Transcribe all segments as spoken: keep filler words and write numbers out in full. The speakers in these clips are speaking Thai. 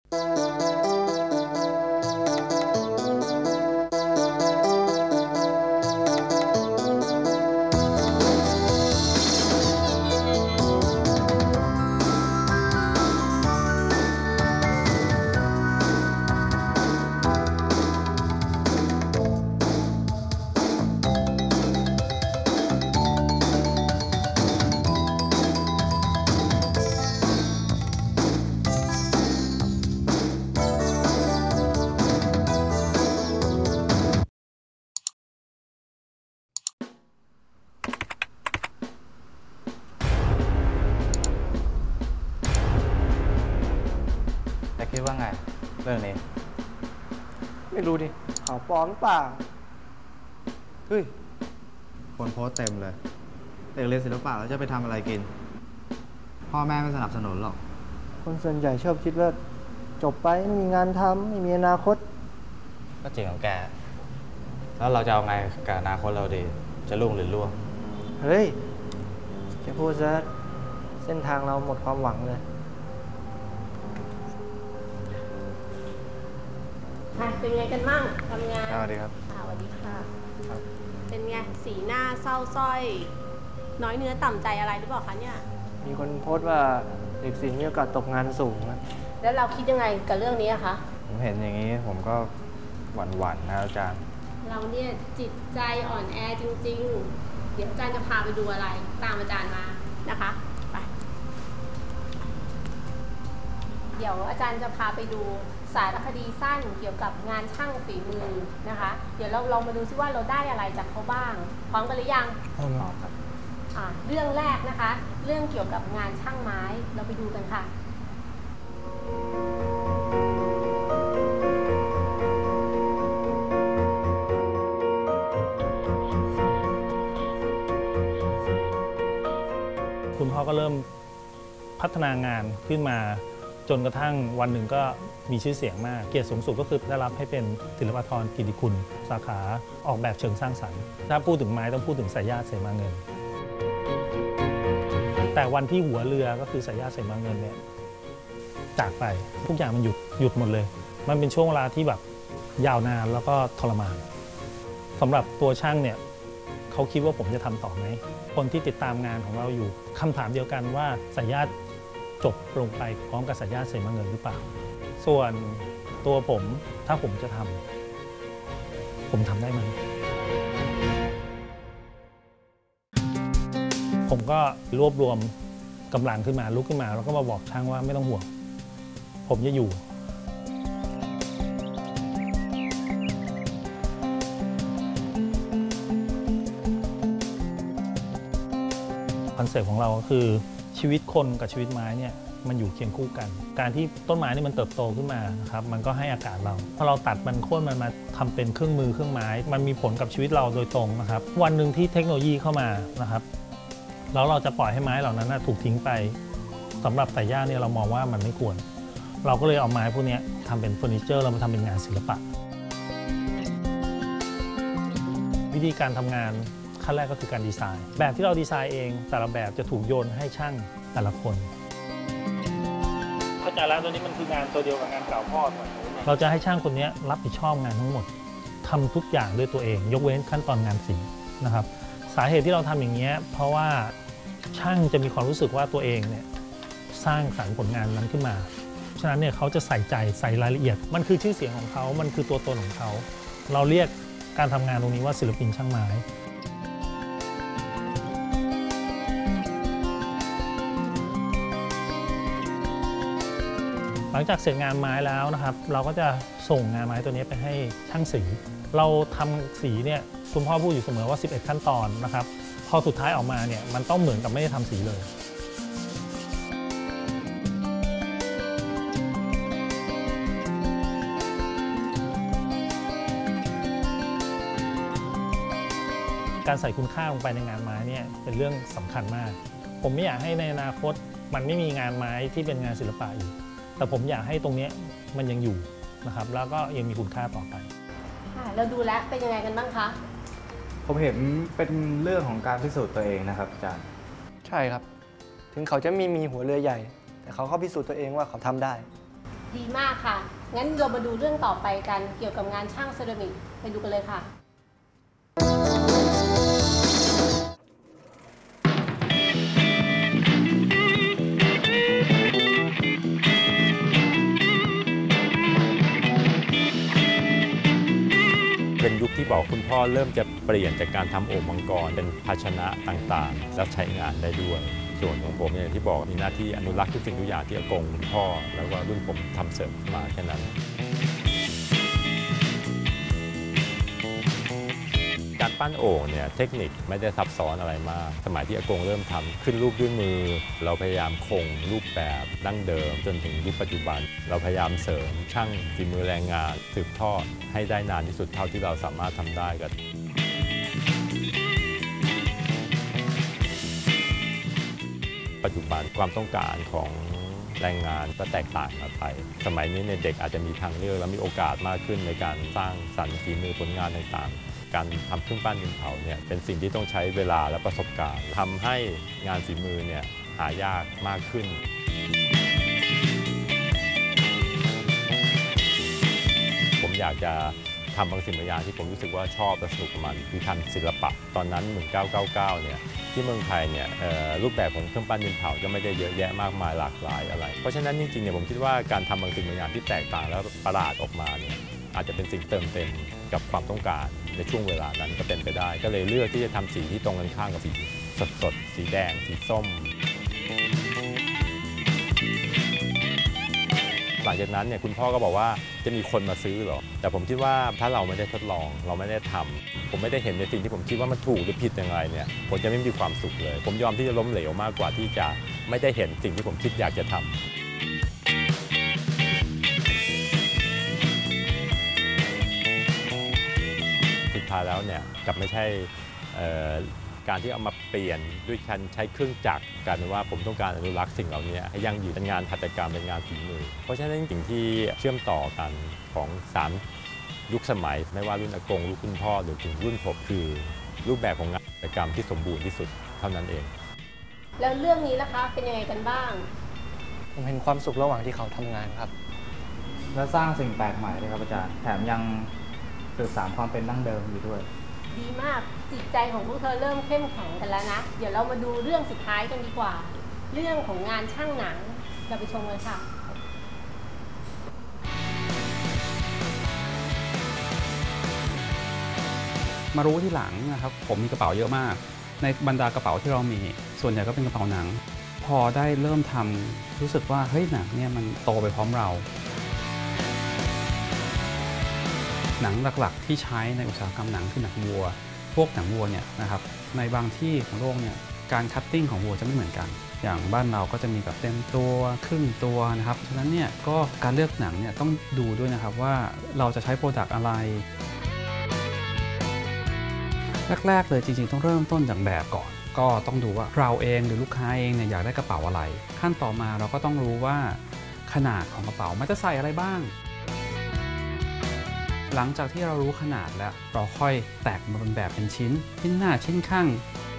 คิดว่าไงเรื่องนี้ไม่รู้ดิข่าวปลอมหรือเปล่าเฮ้ยคนโพสเต็มเลยเด็กเรียนศิลปะแล้วจะไปทำอะไรกินพ่อแม่ไม่สนับสนุนหรอกคนส่วนใหญ่ชอบคิดว่าจบไปไม่มีงานทำไม่มีอนาคตก็จริงของแกแล้วเราจะเอาไงกับอนาคตเราดีจะรุ่งหรือร่วงเฮ้ยจะพูดซะเส้นทางเราหมดความหวังเลยเป็นไงกันบ้างทำงานสวัสดีครับสวัสดีค่ะเป็นไงสีหน้าเศร้าส้อยน้อยเนื้อต่ำใจอะไรหรือเปล่าคะเนี่ยมีคนโพสต์ว่าเด็กศิลป์มีโอกาสตกงานสูงนะแล้วเราคิดยังไงกับเรื่องนี้คะผมเห็นอย่างนี้ผมก็หวั่นๆนะอาจารย์เราเนี่ยจิตใจอ่อนแอจริงๆเดี๋ยวอาจารย์จะพาไปดูอะไรตามอาจารย์มานะคะไปเดี๋ยวอาจารย์จะพาไปดูสารคดีสั้นเกี่ยวกับงานช่างฝีมือนะคะเดี๋ยวเราลองมาดูซิว่าเราได้อะไรจากเขาบ้างพร้อมกันหรือยังพร้อมครับอ่าเรื่องแรกนะคะเรื่องเกี่ยวกับงานช่างไม้เราไปดูกันค่ะคุณพ่อก็เริ่มพัฒนางานขึ้นมาจนกระทั่งวันหนึ่งก็มีชื่อเสียงมากเกียรติสูงสุดก็คือได้รับให้เป็นศิลปากรกิตติคุณสาขาออกแบบเชิงสร้างสรรค์ถ้าพูดถึงไม้ต้องพูดถึงสายญาติเสมาเงินแต่วันที่หัวเรือก็คือสายญาติเสมาเงินเนี่ยจากไปทุกอย่างมันหยุดหยุดหมดเลยมันเป็นช่วงเวลาที่แบบยาวนานแล้วก็ทรมานสำหรับตัวช่างเนี่ยเขาคิดว่าผมจะทำต่อไหมคนที่ติดตามงานของเราอยู่คำถามเดียวกันว่าสายญาติจบลงไปพร้อมกับสายญาติเสมาเงินหรือเปล่าส่วนตัวผมถ้าผมจะทำผมทำได้ไหมผมก็รวบรวมกำลังขึ้นมาลุกขึ้นมาแล้วก็มาบอกช่างว่าไม่ต้องห่วงผมจะอยู่คอนเซ็ปต์ของเราก็คือชีวิตคนกับชีวิตไม้เนี่ยมันอยู่เคียงคู่กันการที่ต้นไม้นี่มันเติบโตขึ้นมานะครับมันก็ให้อากาศเราพอเราตัดมันโค่นมันมาทำเป็นเครื่องมือเครื่องไม้มันมีผลกับชีวิตเราโดยตรงนะครับวันหนึ่งที่เทคโนโลยีเข้ามานะครับแล้วเราจะปล่อยให้ไม้เหล่านั้นถูกทิ้งไปสำหรับสายญาติเนี่ยเรามองว่ามันไม่ควรเราก็เลยเอาไม้พวกนี้ทำเป็นเฟอร์นิเจอร์เรามาทำเป็นงานศิลปะวิธีการทำงานขั้นแรกก็คือการดีไซน์แบบที่เราดีไซน์เองแต่ละแบบจะถูกโยนให้ช่างแต่ละคนเข้าใจแล้วตัวนี้มันคืองานตัวเดียวกับงานเก่าพ่อเราจะให้ช่างคนนี้รับผิดชอบงานทั้งหมดทำทุกอย่างด้วยตัวเองยกเว้นขั้นตอนงานสีนะครับสาเหตุที่เราทำอย่างนี้เพราะว่าช่างจะมีความรู้สึกว่าตัวเองเนี่ยสร้างสรรค์ผลงานนั้นขึ้นมาฉะนั้นเนี่ยเขาจะใส่ใจใส่รายละเอียดมันคือชื่อเสียงของเขามันคือตัวตนของเขาเราเรียกการทำงานตรงนี้ว่าศิลปินช่างไม้หลังจากเสร็จงานไม้แล้วนะครับเราก็จะส่งงานไม้ตัวนี้ไปให้ช่างสีเราทำสีเนี่ยคุณพ่อพูดอยู่เสมอว่าสิบเอ็ดขั้นตอนนะครับพอสุดท้ายออกมาเนี่ยมันต้องเหมือนกับไม่ได้ทำสีเลยการใส่คุณค่าลงไปในงานไม้เนี่ยเป็นเรื่องสำคัญมากผมไม่อยากให้ในอนาคตมันไม่มีงานไม้ที่เป็นงานศิลปะอีกแต่ผมอยากให้ตรงนี้มันยังอยู่นะครับแล้วก็ยังมีคุณค่าต่อไปเราดูแลเป็นยังไงกันบ้างคะผมเห็นเป็นเรื่องของการพิสูจน์ตัวเองนะครับอาจารย์ใช่ครับถึงเขาจะไม่มีหัวเรือใหญ่แต่เขาเข้าพิสูจน์ตัวเองว่าเขาทำได้ดีมากค่ะ งั้นเรามาดูเรื่องต่อไปกันเกี่ยวกับงานช่างเซรามิกไปดูกันเลยค่ะเป็นยุคที่บอกคุณพ่อเริ่มจะเปลี่ยนจากการทำโอ่งมังกรเป็นภาชนะต่างๆแล้วใช้งานได้ด้วยส่วนของผมอย่างที่บอกมีหน้าที่อนุรักษ์ทุกสิ่งทุกอย่างที่อากงคุณพ่อแล้วก็รุ่นผมทำเสริมมาแค่นั้นการปั้นโอ่งเนี่ยเทคนิคไม่ได้ซับซ้อนอะไรมากสมัยที่อากงเริ่มทำขึ้นรูปด้วยมือเราพยายามคงรูปแบบดั้งเดิมจนถึงยุคปัจจุบันเราพยายามเสริมช่างฝีมือแรงงานสืบทอดให้ได้นานที่สุดเท่าที่เราสามารถทำได้กันปัจจุบันความต้องการของแรงงานก็แตกต่างกันไปสมัยนี้เนี่ยเด็กอาจจะมีทางเลือกและมีโอกาสมากขึ้นในการสร้างสรรค์ฝีมือผลงานต่างๆการทำเครื่องปั้นดินเผาเนี่ยเป็นสิ่งที่ต้องใช้เวลาและประสบการณ์ทำให้งานฝีมือเนี่ยหายากมากขึ้นผมอยากจะทำบางสิ่งบางอย่างที่ผมรู้สึกว่าชอบและสนุกกับมันคือทำศิลปะตอนนั้นหนึ่งเก้าเก้าเก้าเนี่ยที่เมืองไทยเนี่ยรูปแบบของเครื่องปั้นดินเผาก็ไม่ได้เยอะแยะมากมายหลากหลายอะไรเพราะฉะนั้นจริงๆเนี่ยผมคิดว่าการทำบางสิ่งบางอย่างที่แตกต่างแล้วประหลาดออกมาเนี่ยอาจจะเป็นสิ่งเติมเต็มกับความต้องการในช่วงเวลานั้นก็เป็นไปได้ก็เลยเลือกที่จะทำสีที่ตรงกันข้ามกับสีสดๆสีแดงสีส้มหลังจากนั้นเนี่ยคุณพ่อก็บอกว่าจะมีคนมาซื้อหรอแต่ผมคิดว่าถ้าเราไม่ได้ทดลองเราไม่ได้ทำผมไม่ได้เห็นในสิ่งที่ผมคิดว่ามันถูกหรือผิดอย่างไรเนี่ยผมจะไม่มีความสุขเลยผมยอมที่จะล้มเหลวมากกว่าที่จะไม่ได้เห็นสิ่งที่ผมคิดอยากจะทำสุดท้ายแล้วเนี่ยกลับไม่ใช่การที่เอามาเปลี่ยนด้วยการใช้เครื่องจักรกลายเป็นว่าผมต้องการอนุรักษ์สิ่งเหล่านี้ให้ยั่งยืนเป็นงานหัตถกรรมเป็นงานฝีมือเพราะฉะนั้นสิ่งที่เชื่อมต่อกันของสามยุคสมัยไม่ว่ารุ่นอากงรุ่นคุณพ่อหรือถึงรุ่นผมคือรูปแบบของงานหัตถกรรมที่สมบูรณ์ที่สุดเท่านั้นเองแล้วเรื่องนี้ล่ะคะเป็นยังไงกันบ้างผมเห็นความสุขระหว่างที่เขาทำงานครับและสร้างสิ่งแปลกใหม่เลยครับอาจารย์แถมยังสืบสานความเป็นดั้งเดิมอยู่ด้วยดีมากจิตใจของพวกเธอเริ่มเข้มแข็งกันแล้วนะเดี๋ยวเรามาดูเรื่องสุดท้ายกันดีกว่าเรื่องของงานช่างหนังเราไปชมกันค่ะมารู้ที่หลังนะครับผมมีกระเป๋าเยอะมากในบรรดากระเป๋าที่เรามีส่วนใหญ่ก็เป็นกระเป๋าหนังพอได้เริ่มทำรู้สึกว่าเฮ้ยหนังเนี่ยมันโตไปพร้อมเราหนังหลักๆที่ใช้ในอุตสาหกรรมหนังคือหนังวัวพวกหนังวัวเนี่ยนะครับในบางที่ของโลกเนี่ยการคัตติ้งของวัวจะไม่เหมือนกันอย่างบ้านเราก็จะมีแบบเต็มตัวครึ่งตัวนะครับฉะนั้นเนี่ยก็การเลือกหนังเนี่ยต้องดูด้วยนะครับว่าเราจะใช้โปรดักต์อะไรแรกๆเลยจริงๆต้องเริ่มต้นจากแบบก่อนก็ต้องดูว่าเราเองหรือลูกค้าเองเนี่ยอยากได้กระเป๋าอะไรขั้นต่อมาเราก็ต้องรู้ว่าขนาดของกระเป๋ามันจะใส่อะไรบ้างหลังจากที่เรารู้ขนาดแล้วเราค่อยแตกมาเป็นแบบเป็นชิ้นชิ้นหน้าชิ้นข้าง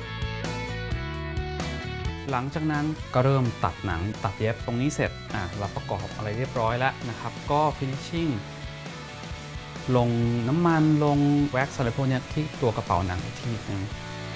หลังจากนั้นก็เริ่มตัดหนังตัดเย็บตรงนี้เสร็จอ่ะเราประกอบอะไรเรียบร้อยแล้วนะครับก็ฟินิชชิ่งลงน้ำมันลงแว็กซ์อะไรพวกนี้ที่ตัวกระเป๋าหนังทีนึง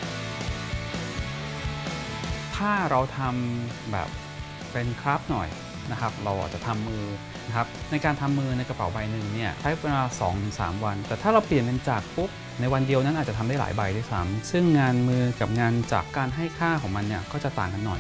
ถ้าเราทำแบบเป็นคราฟหน่อยนะครับเราอาจจะทำมือนะครับในการทำมือในกระเป๋าใบหนึ่งเนี่ยใช้เวลา สองถึงสาม วันแต่ถ้าเราเปลี่ยนเป็นจักรปุ๊บในวันเดียวนั้นอาจจะทำได้หลายใบด้วยซ้ำซึ่งงานมือกับงานจักรการให้ค่าของมันเนี่ยก็จะต่างกันหน่อย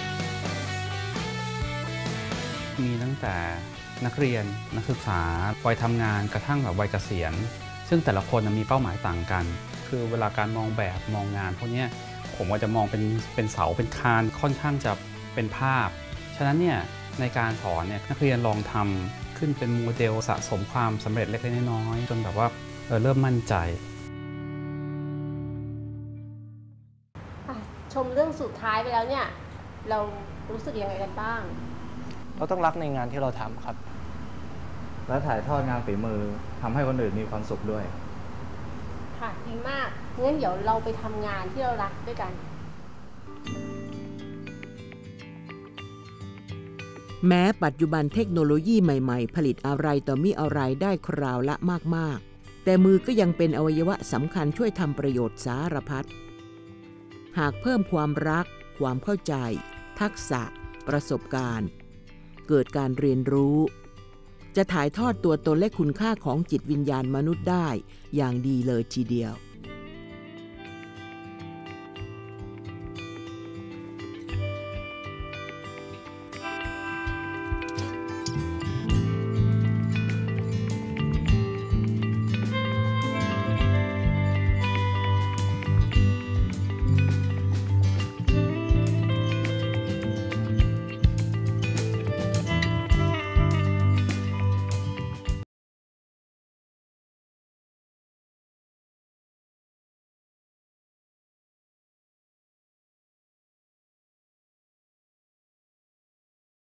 มีตั้งแต่นักเรียนนักศึกษาวัยทำงานกระทั่งแบบวัยเกษียณซึ่งแต่ละคนมีเป้าหมายต่างกันคือเวลาการมองแบบมองงานพวกนี้ผมก็จะมองเป็นเป็นเสาเป็นคานค่อนข้างจะเป็นภาพฉะนั้นเนี่ยในการสอนเนี่ยนักเรียนลองทำขึ้นเป็นโมเดลสะสมความสำเร็จเล็กๆน้อยๆจนแบบว่า เ, เริ่มมั่นใจชมเรื่องสุดท้ายไปแล้วเนี่ยเรารู้สึกยังไงกันบ้างเราต้องรักในงานที่เราทำครับและถ่ายทอดงานฝีมือทำให้คนอื่นมีความสุขด้วยค่ะดีมากงั้นเดี๋ยวเราไปทำงานที่เรารักด้วยกันแม้ปัจจุบันเทคโนโลยีใหม่ๆ ผลิตอะไรต่อมิอะไรได้คราวละมากๆแต่มือก็ยังเป็นอวัยวะสำคัญช่วยทำประโยชน์สารพัดหากเพิ่มความรักความเข้าใจทักษะประสบการณ์เกิดการเรียนรู้จะถ่ายทอดตัวตนและคุณค่าของจิตวิญญาณมนุษย์ได้อย่างดีเลยทีเดียว